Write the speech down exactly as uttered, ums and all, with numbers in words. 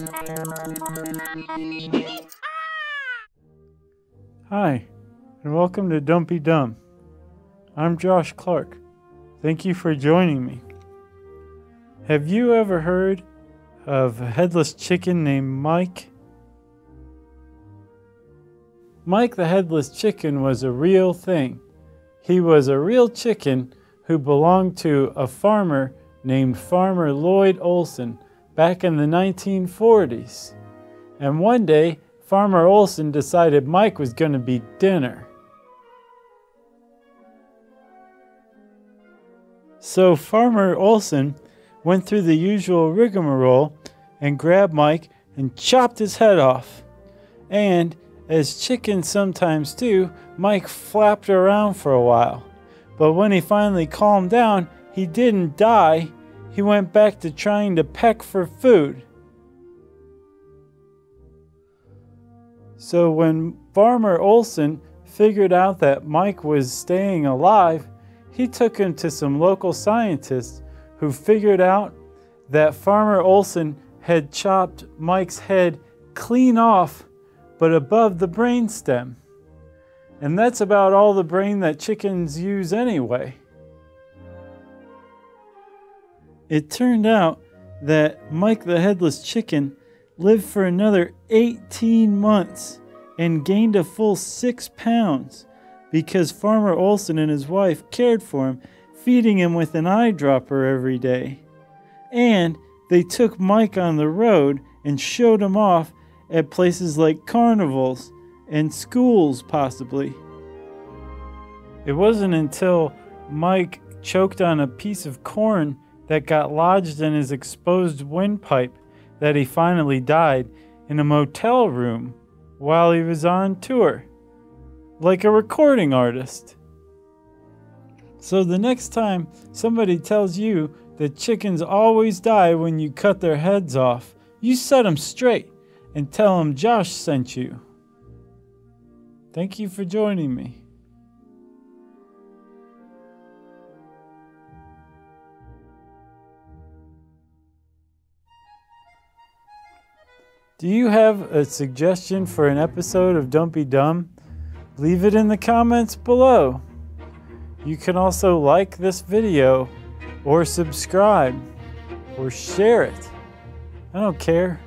Hi, and welcome to Don't Be Dumb. I'm Josh Clark. Thank you for joining me. Have you ever heard of a headless chicken named Mike? Mike the headless chicken was a real thing. He was a real chicken who belonged to a farmer named Farmer Lloyd Olson back in the nineteen forties. And one day, Farmer Olson decided Mike was going to be dinner. So Farmer Olson went through the usual rigmarole and grabbed Mike and chopped his head off. And, as chickens sometimes do, Mike flapped around for a while. But when he finally calmed down, he didn't die. He went back to trying to peck for food. So when Farmer Olson figured out that Mike was staying alive, he took him to some local scientists who figured out that Farmer Olson had chopped Mike's head clean off, but above the brainstem. And that's about all the brain that chickens use anyway. It turned out that Mike the headless chicken lived for another eighteen months and gained a full six pounds because Farmer Olson and his wife cared for him, feeding him with an eyedropper every day. And they took Mike on the road and showed him off at places like carnivals and schools, possibly. It wasn't until Mike choked on a piece of corn that got lodged in his exposed windpipe that he finally died in a motel room while he was on tour, like a recording artist. So the next time somebody tells you that chickens always die when you cut their heads off, you set them straight and tell them Josh sent you. Thank you for joining me. Do you have a suggestion for an episode of Don't Be Dumb? Leave it in the comments below. You can also like this video or subscribe or share it. I don't care.